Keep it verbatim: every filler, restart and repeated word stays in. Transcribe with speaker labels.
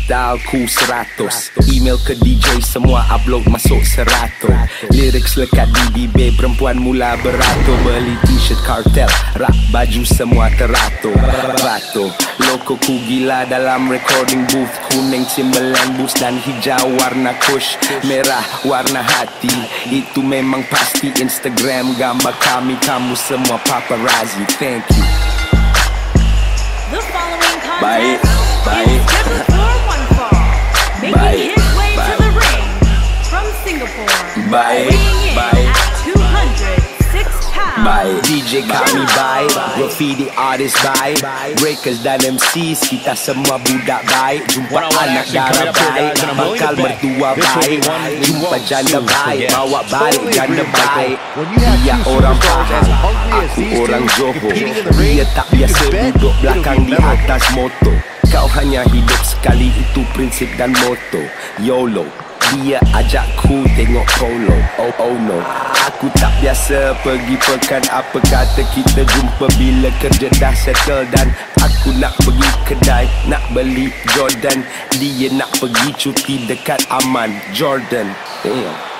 Speaker 1: Freestyle ku seratus, email ke D J semua upload masuk seratus. Lyrics lekat di bibir perempuan mula beratur. Beli t-shirt kartel, rak baju semua teratur. Beratur, loko ku gila dalam recording booth. Kuning Timberland boots dan hijau warna kush, merah warna hati. Itu memang pasti Instagram gambar kami, kamu semua paparazzi. Thank you.
Speaker 2: The following
Speaker 1: Baik,
Speaker 2: contest
Speaker 1: baik.
Speaker 2: is scheduled for one fall, making
Speaker 1: Baik,
Speaker 2: his way to
Speaker 1: baik.
Speaker 2: the ring from Singapore,
Speaker 1: Baik,
Speaker 2: weighing in
Speaker 1: baik.
Speaker 2: at two hundred six pounds.
Speaker 1: Baik, D J kami baik, graffiti artist baik, breakers dan M Cs kita semua budak baik. Jumpa anak darah baik, bakal mertua baik. Jumpa janda baik, bawa balik janda baik. Dia orang Pahang, aku orang Johor. Dia tak biasa duduk belakang di atas motor. Kau hanya hidup sekali, itu prinsip dan moto YOLO. Dia ajakku tengok polo. Oh oh no, aku tak biasa pergi pekan. Apa kata kita jumpa bila kerja dah settle. Dan aku nak pergi kedai, nak beli Jordan. Dia nak pergi cuti dekat Aman Jordan. Damn.